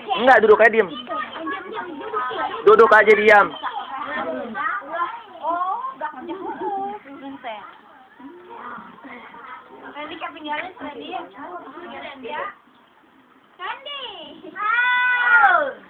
Enggak, duduk aja diem. Duduk aja diam. Nanti ketinggalan tadi. Kandi.